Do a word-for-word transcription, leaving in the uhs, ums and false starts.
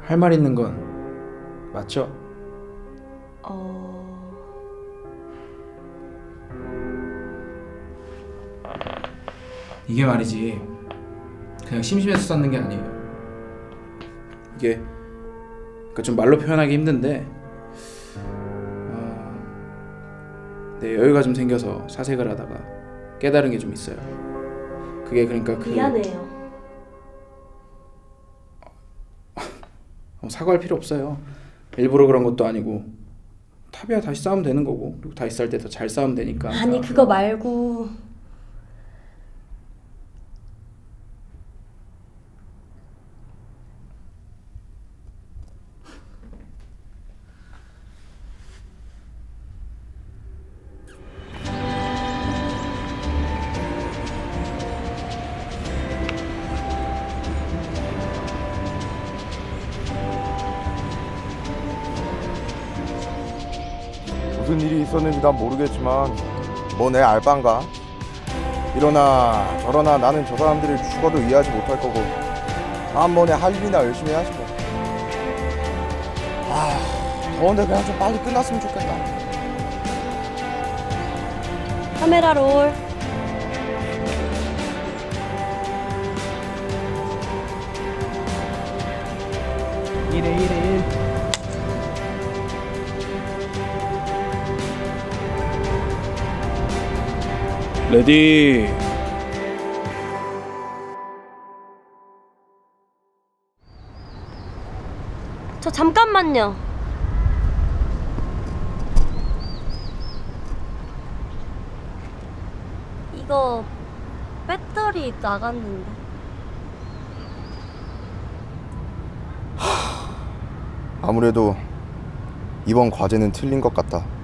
할 말 있는 건 맞죠? 어... 이게 말이지 그냥 심심해서 썼는 게 아니에요. 이게 그러니까 좀 말로 표현하기 힘든데 어... 내 여유가 좀 생겨서 사색을 하다가 깨달은 게 좀 있어요. 그게 그러니까 그... 미안해요. 어, 사과할 필요 없어요. 일부러 그런 것도 아니고 탑이야 다시 싸우면 되는 거고 그리고 다시 싸울 때 더 잘 싸우면 되니까. 아니 그거 말고 무슨 일이 있었는지 난 모르겠지만 뭐 내 알바인가? 이러나 저러나 나는 저 사람들을 죽어도 이해하지 못할 거고 한 번에 할 일이나 열심히 해야지 뭐. 아, 더운데 그냥 좀 빨리 끝났으면 좋겠다. 카메라 롤. 일에 일에 일. 레디. 저 잠깐만요. 이거 배터리 나갔는데. 아무래도 이번 과제는 틀린 것 같다.